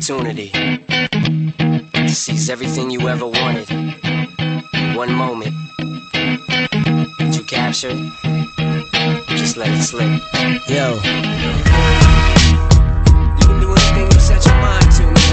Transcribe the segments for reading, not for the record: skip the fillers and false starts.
opportunity to seize everything you ever wanted in one moment. Did you capture it? Just let it slip. Yo. You can do anything you set your mind to, man.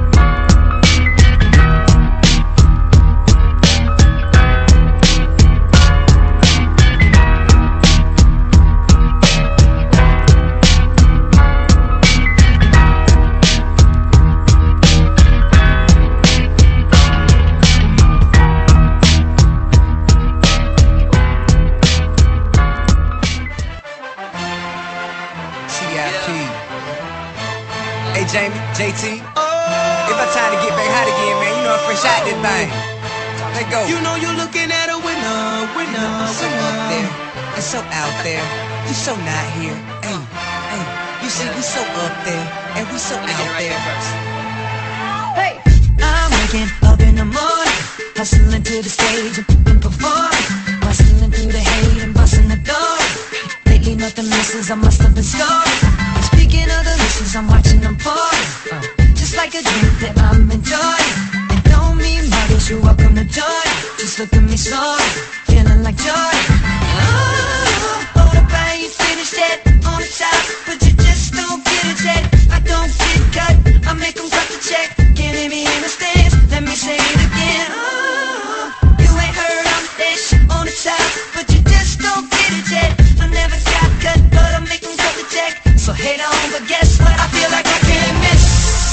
Hey Jamie, JT, it's about time to get back hot again, man. You know I fresh out this thing. Let's go. You know you're looking at a winner, winner, So up there, and so out there. You so not here. Hey, hey, you see we so up there, and we so out there. Hey, I'm waking up in the morning, hustling to the stage and performing, bustling through the hate and busting the door. Lately nothing misses, I must have been scoring. Speaking of the misses, I'm watching them pour. Just like a drink that I'm enjoying. And don't mean muggers, you're welcome to join. Just look at me snoring, feeling like joy. Oh, hold up, I ain't finished yet. On the top, but you just don't get it yet. I don't get cut, I make them cut the check. Can't hear me in the stands, let me say it again. Oh, you ain't heard I'm fish on the top, but you just don't get it yet. I never got cut, but I make them cut the check. So hate on, but guess what? I feel like I can't miss.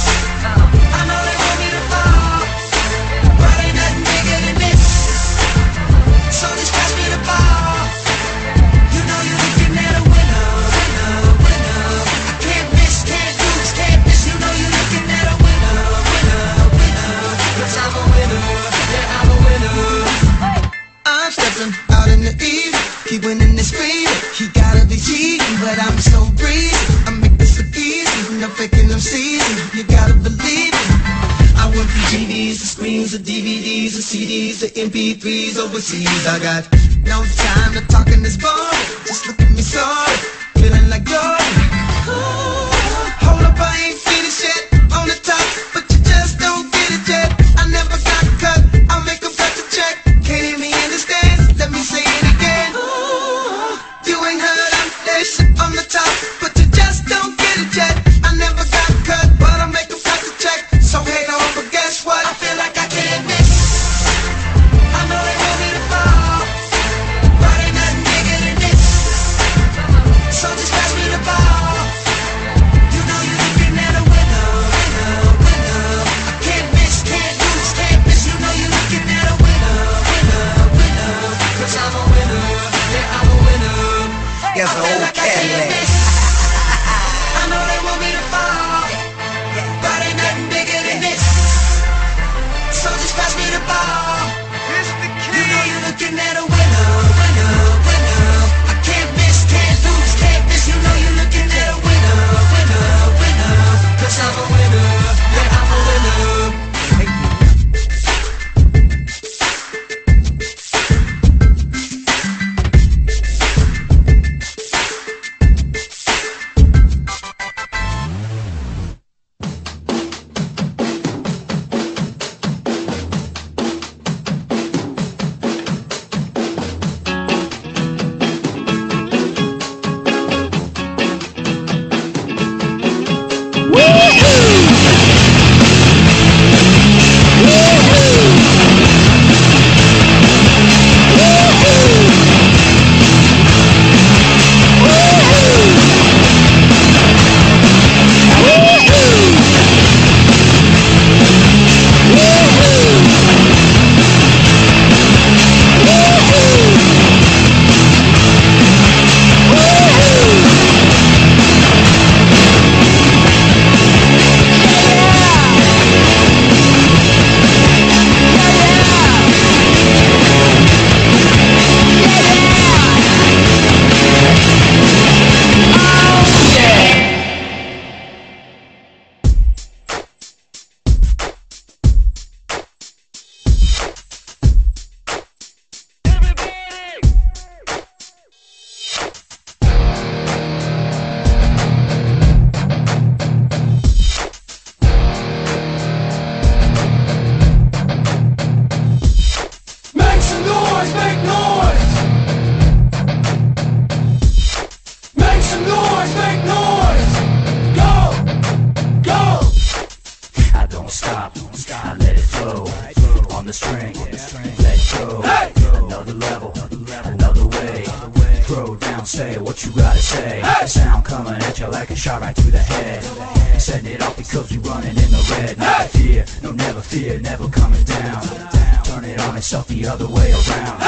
I know they want me to fall, but ain't nothing bigger than this. So just pass me the ball. You know you're looking at a winner, winner, winner. I can't miss, can't lose, can't miss. You know you're looking at a winner, winner, winner. 'Cause I'm a winner, yeah, I'm a winner. I'm stepping out in the evening, keep winning this screaming. He gotta be cheating, but I'm so breezy. I make this look easy, no faking them season. You gotta believe it. I went from GDs to screens to DVDs to CDs to MP3s overseas. I got no time to talk in this bar. Just look at me sorry, feeling like Jordan. Hold up, I ain't finished yet. On the top, but you just don't get it yet. I never got cut, I'll make them cut the check. Can't hear me in the stands, let me say it again. You ain't heard I'm fish on the top, but you just don't get it yet. I never got cut, but I'll make them cut the check. So hate on, but guess what? I feel like I can't miss. I know they want me to fall, but ain't nothing bigger than this. So just pass me the ball. You know you're looking at a winner, I let it flow on the string. Let go. Another level, another way. Throw down, say what you gotta say. Sound coming at you like a shot right through the head. Setting it off because we running in the red. Never fear, no never fear, never coming down. Turn it on itself the other way around.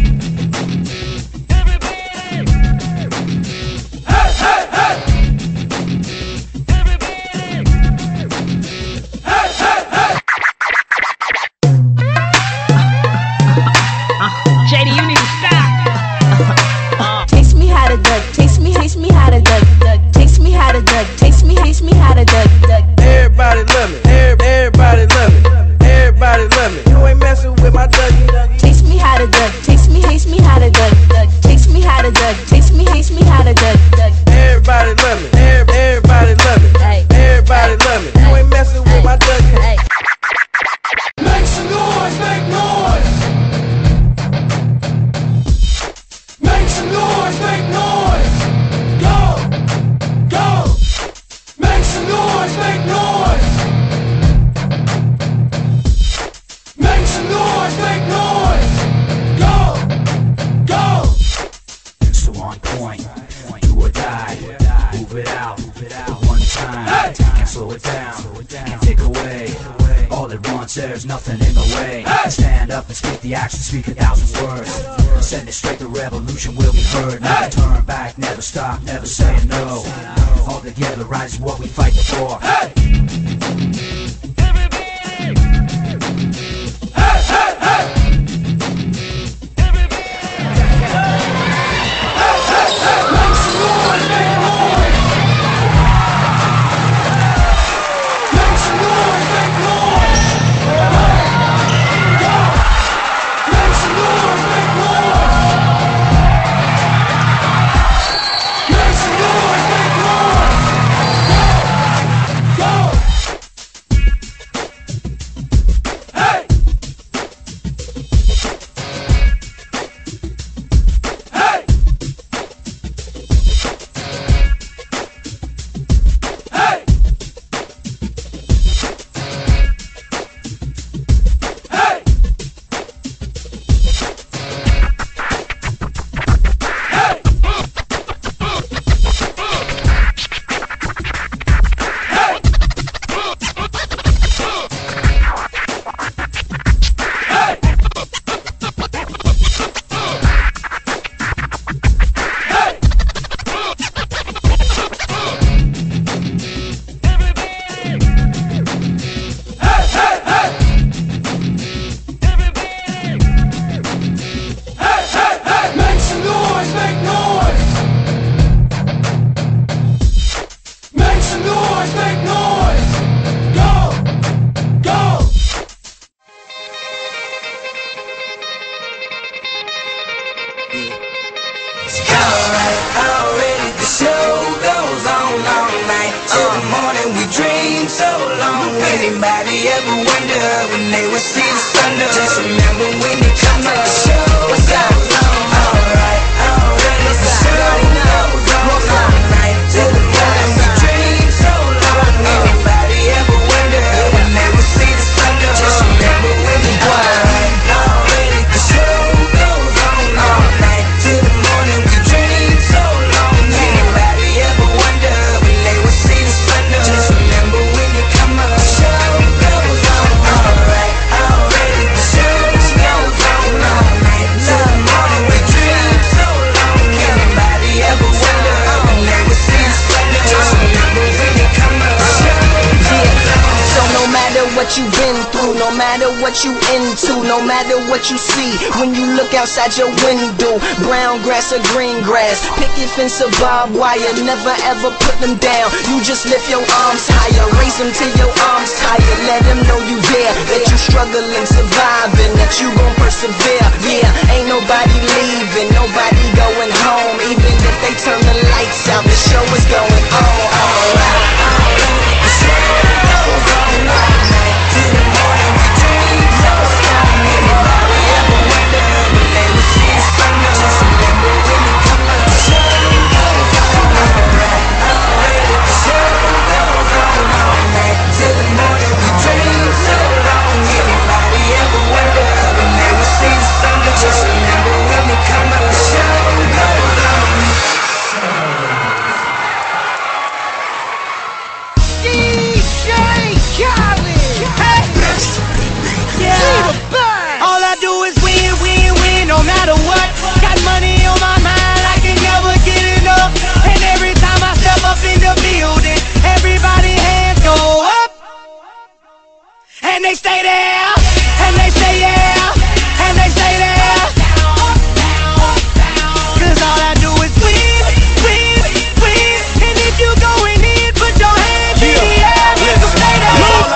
JD, you need to stop. Taste me how to duck, taste me how to duck, taste me how to duck, taste me how to duck. Everybody love me, everybody love me, everybody love me. You ain't messing with my Dougie. Taste me how to duck, taste me how to duck, taste me how to duck, taste me how to duck. Everybody love me, everybody love me, everybody love me. You ain't messing with my Dougie. Make some noise, make noise. Make some noise, make noise. Go, go. Make some noise, make noise. Make some noise, make noise. Go, go. So on point, do or die. Move it out, one time. Can't slow it down, can't take away. All at once, there's nothing in the way. Stand up and speak the action, speak 1,000 words. Send it straight, the revolution will be heard. Never turn back, never stop, never say no. All together, right is what we fight for. Anybody ever wonder when they would see the sun? Just remember when you come to the show. What's up? Alright, already the show goes on all night till the morning. We dream so long. Anybody ever wonder when they would see the sun? Just remember when you alright, already the show goes on all night till the morning. We dream so long. Anybody ever wonder when they would see the sun? Just remember when you come up. What you've been through, no matter what you into, no matter what you see when you look outside your window, brown grass or green grass, picket fence or barbed wire, never ever put them down. You just lift your arms higher, raise them till your arms tired, let them know you there, that you struggling, surviving, that you gon' persevere. Yeah, ain't nobody leaving, nobody going home, even if they turn the lights out, the show is going on. Alright, the show goes on all night till the morning. We dream so strong. Anybody ever wonder when they would see the sun? Just remember when you come up. The show goes on alright, alright. The show goes on all night till the morning. We dream so long. And they stay there, and they say yeah, and they stay there. Cause all I do is win, win, win. And if you going in, put your hands in the air. So stay there.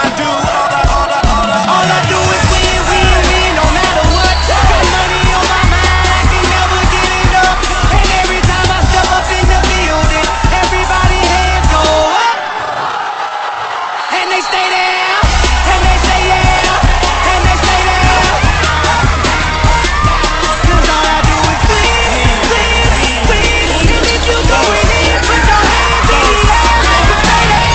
All I do is win, win, win, no matter what. Got money on my mind, I can never get enough. And every time I step up in the building, everybody hands go up. And they stay there, and they say yeah, and they stay there. Cause all I do is win, win, win. And if you going in, put your hands in the air. So stay there.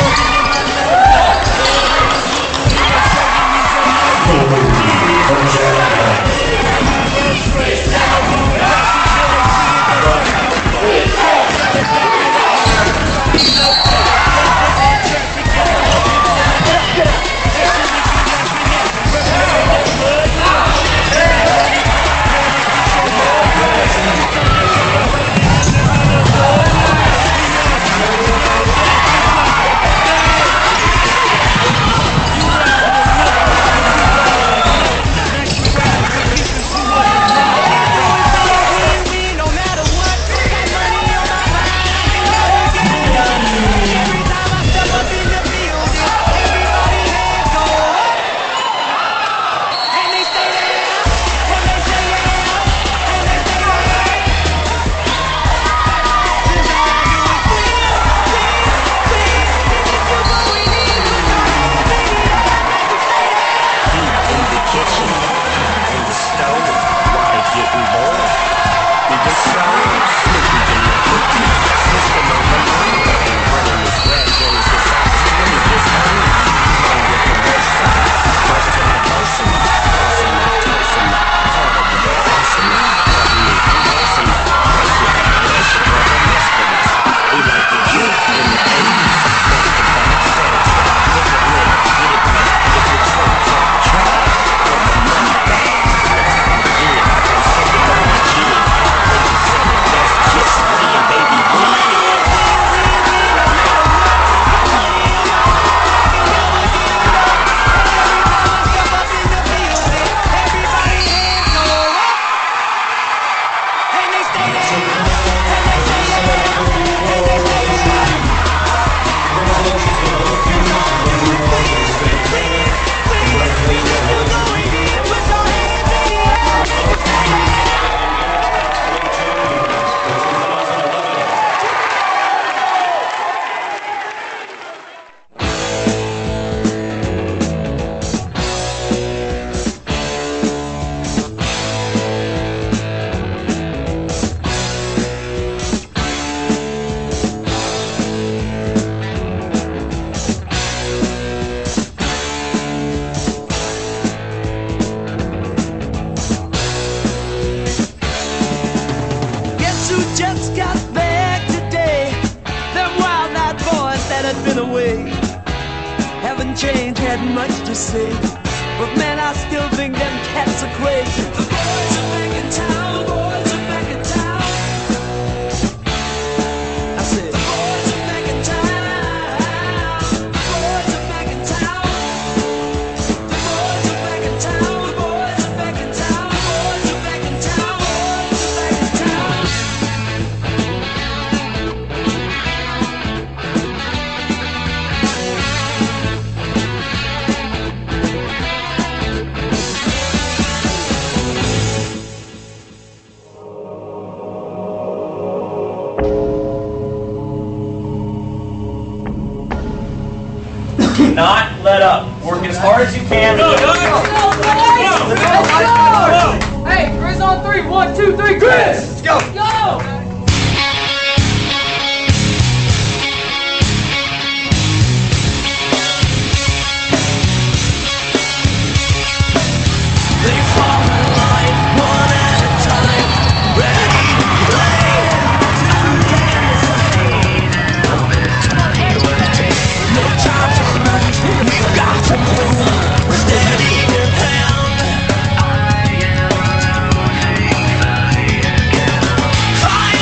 Change had much to say, but man, I still think them cats are crazy. The boys are back in town, the boys are back in town. I said, the boys are back in town, the boys are back in town. The boys are back in town, the boys are back in town, the boys are back in town, the boys are back in town. Not let up. Work as hard as you can. Go, go, go. Hey, Chris on 3. 1, 2, 3, Chris. Let's go. Go. They fall in line one at a time, ready to play. No time to run, we've got to move. Steady your hand. I am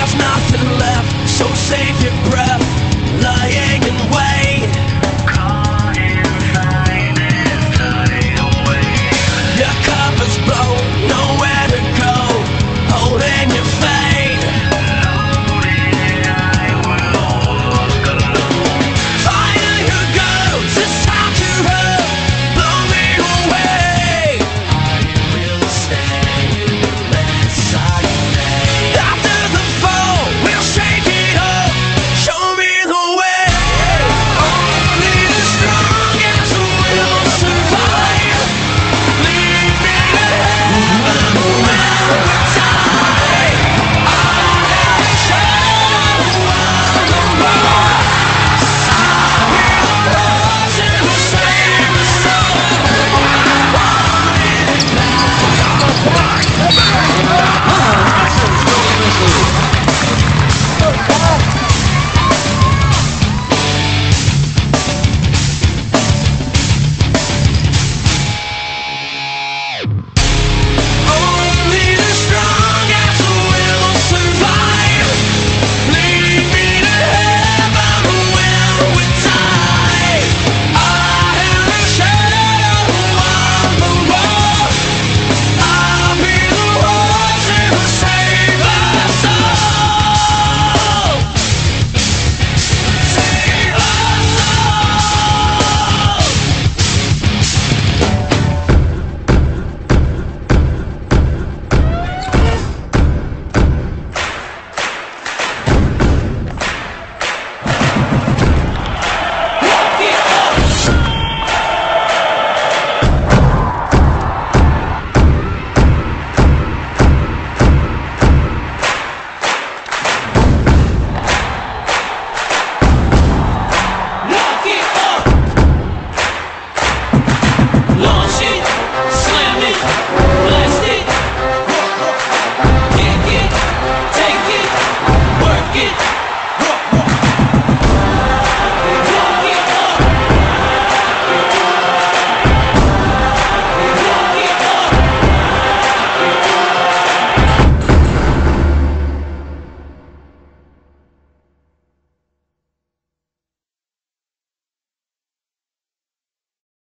there's nothing left, so save your breath, lying in wait. Caught inside this tidal wave. Your cup is blown